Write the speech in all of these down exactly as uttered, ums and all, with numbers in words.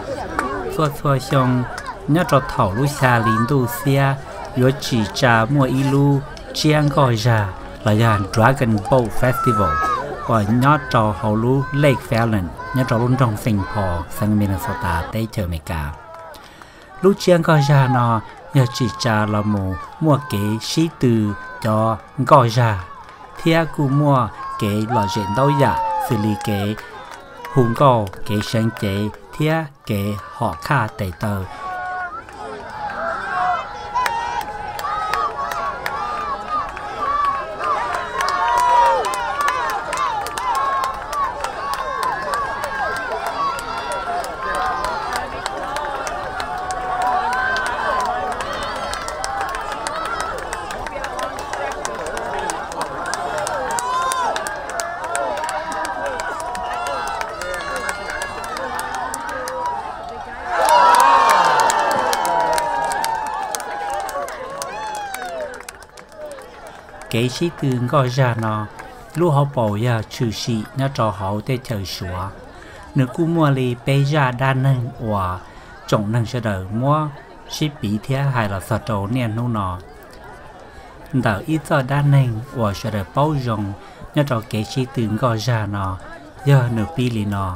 xua xua xong nhớ cho thầu lúc xa lính đu xe yếu chỉ trả mua ilu chiang gọi ra là dàn Dragon Boat Festival và nhớ cho hậu lũ Lake Fallon nhớ cho luôn trong Saint Paul sang Minnesota tới chờ mấy cả lúc chiang gọi ra nó nhớ chỉ trả là một mua kế sĩ từ cho gọi ra thia cụ mua kế là chuyện đâu dạ xử lý kế hùng cầu kế sáng chế thia kế họ khá tệ tờ kế sĩ tướng gọi ra nó lúc họ bảo ya trừ sĩ nó cho họ để chờ xóa nếu cú mua li bây giờ đa năng và trọng năng sẽ đợi mua sĩ bị thế hay là sợ trâu nè nó nó đợi ít giờ đa năng và sẽ đợi bao rộng nó cho kế sĩ tướng gọi ra nó giờ nửa pi li nó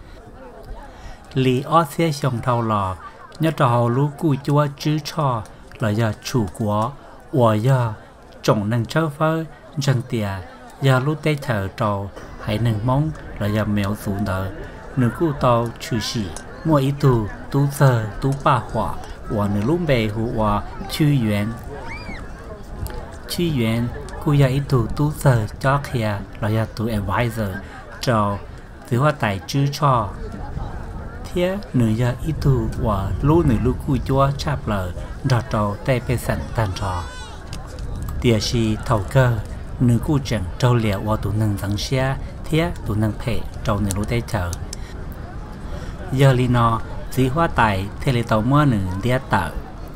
li ở xe xong thâu lò nó cho họ lúc cú chúa chứ cho là giờ chủ của và giờ trọng năng trâu phơi chân tiề giờ lúc tết thở trâu hãy nâng mong là giờ mèo xuống đỡ nửa cụ tàu chủ sĩ mua ít tù tú sơ tú ba hỏa và nửa lúc bề hữu và chư yuan chư yuan cụ giờ ít tù tú sơ cho kia là giờ tú advisor trâu thứ hoa tài chữ cho thế nửa giờ ít tù và lúc nửa lúc cụ chúa chạp lờ đỏ trâu tay bê sẵn tàn trò địa sĩ thầu cơ nữ cụ chẳng trâu liệu và tụ nâng dẫn xe thế tụ nâng phê trâu nữ lúc tế chờ giờ li nó dĩ hóa tài thế lệ tàu mua nữ đĩa tạo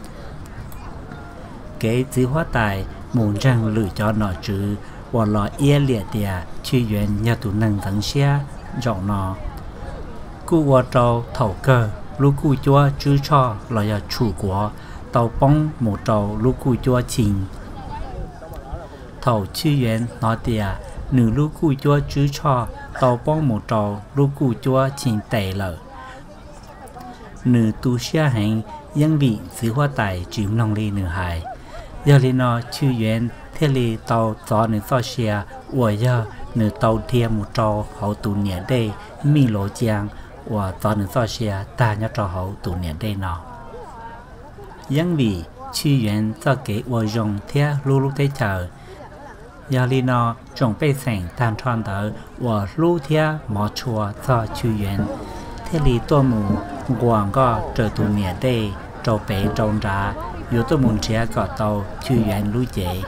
kế dĩ hóa tài muốn rằng lựa cho nó chứ và lo ia liệt địa truy nguyên nhà tụ nâng dẫn xe rộng nó cụ và trâu thầu cơ lúc cụ chúa chứ cho là nhà chủ của tàu bóng một trâu lúc cụ chúa trình thầu chư yuan nói tiệt nữ lúc cụ chúa chứ cho tàu bóng một trâu lúc cụ chúa trình tệ lợ nữ tu xe hành dân vị dưới hoa tài chìm lòng ly nữ hài giờ li nó chư yuan thế li tàu gió nữ so xe của giờ nữ tàu thiêm một trâu hậu tụ nhẹ đây mi lỗ giang và gió nữ so xe ta nhớ trâu hậu tụ nhẹ đây nó dân vị chư yuan do kế của rồng thế lúc lúc tới chờ giờ li nó trồng bê sành tan tròn đỡ và lưu thia mỏ chùa do chư yuan thế li tua mù quảng có trở tụ nhẹ đây trâu bể trâu ra yếu tố muốn trẻ có tàu chư yuan lưu chế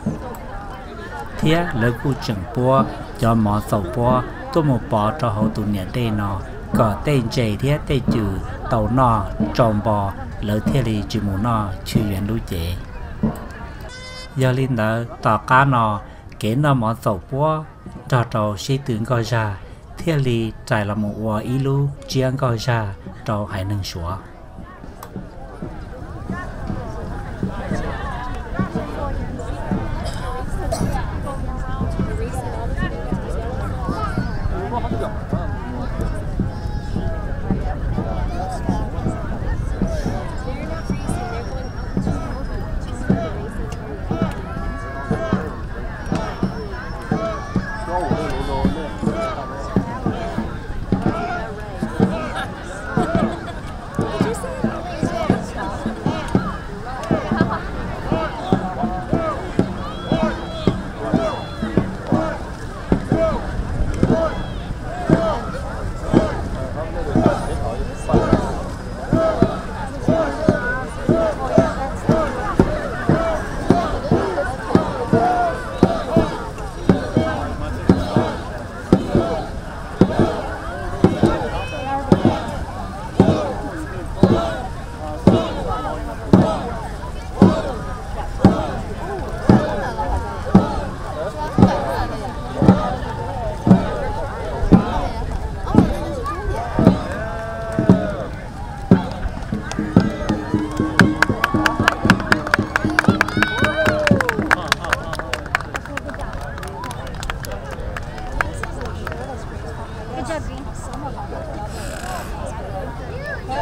thế lỡ cụ chẳng bua cho mỏ sầu bua tôi một bò cho hậu tụ nhẹ đây nó có tên chế thế tên chữ tàu nọ trồng bò lỡ thế li chỉ muốn nọ chư yuan lưu chế giờ linh đỡ tỏ cá nọ kế nó mỏ sầu búa cho trâu sĩ tướng gọi ra thế li trải là một quả ý lưu chiang gọi ra trâu hãy nâng xóa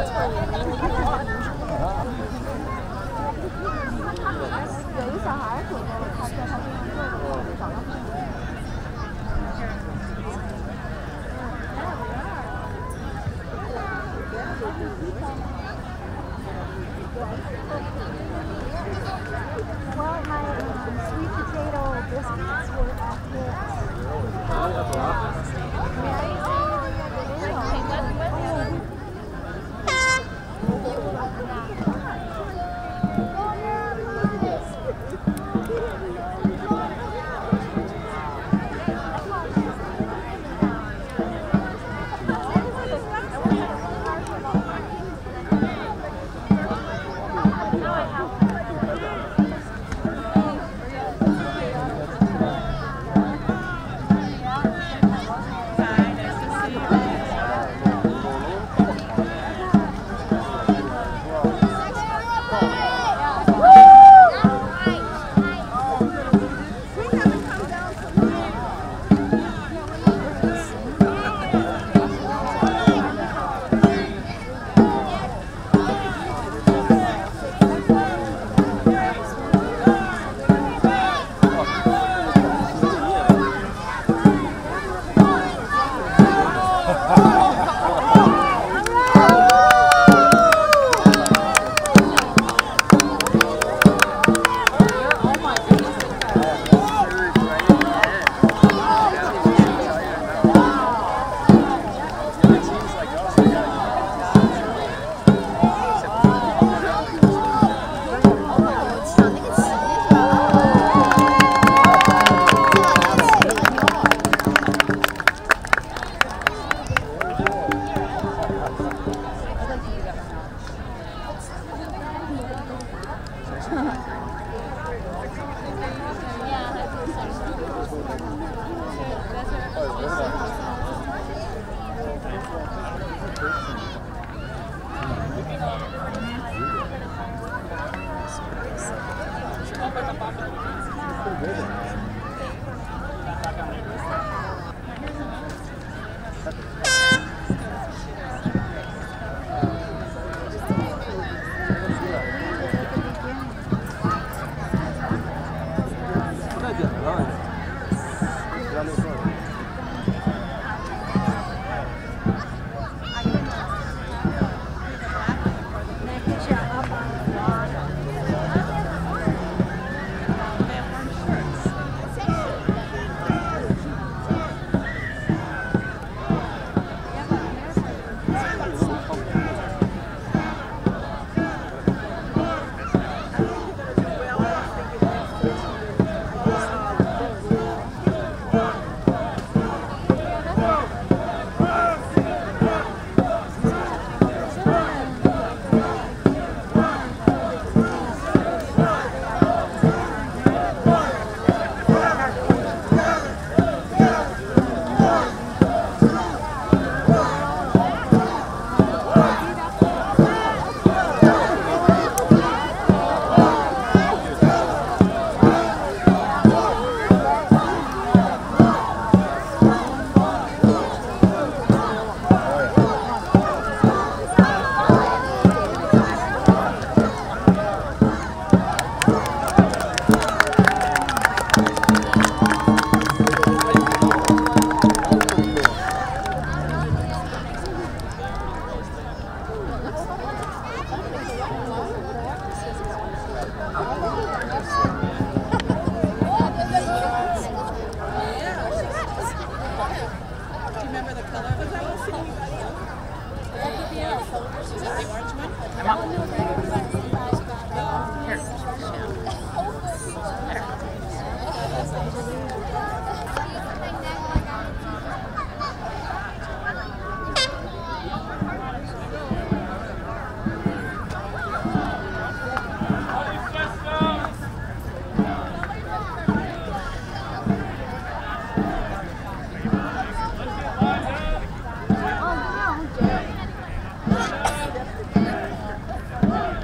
Oh,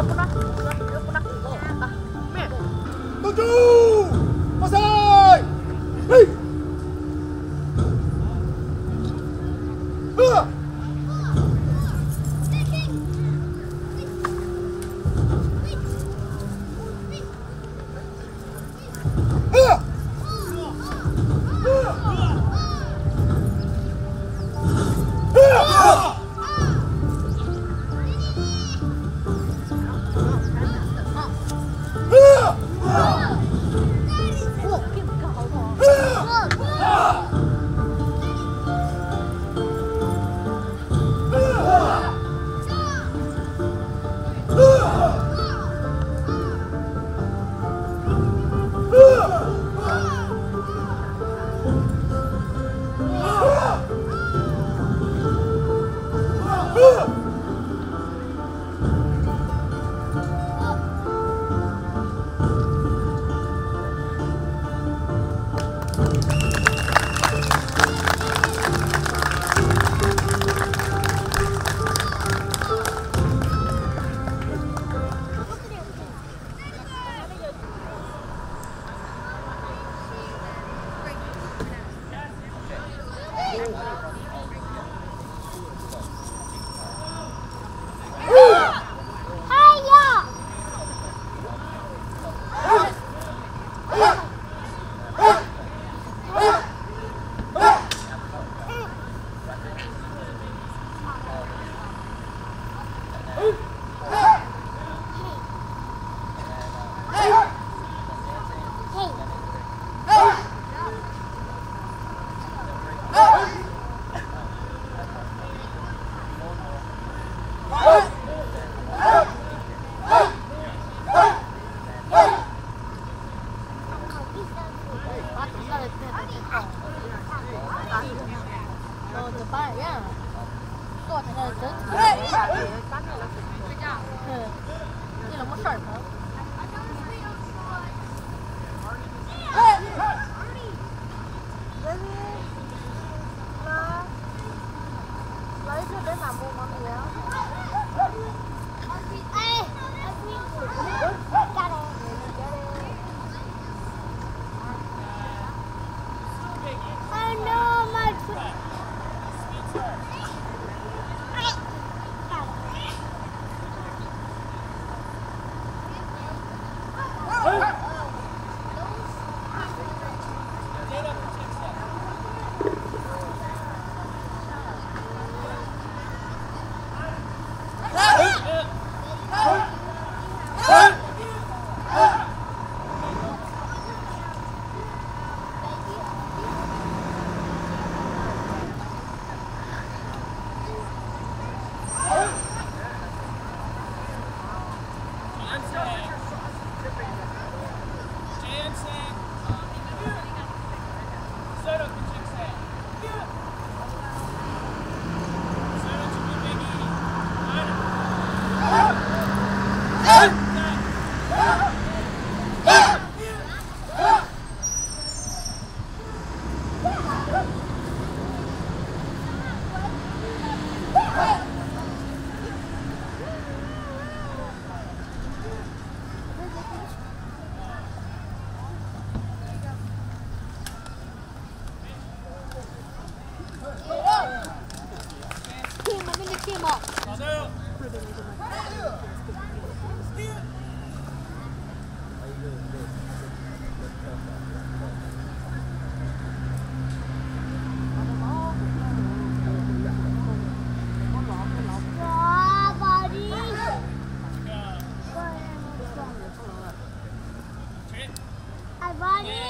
Tập trung! Phát sai! Đi! Hứa! Hứa! Bye.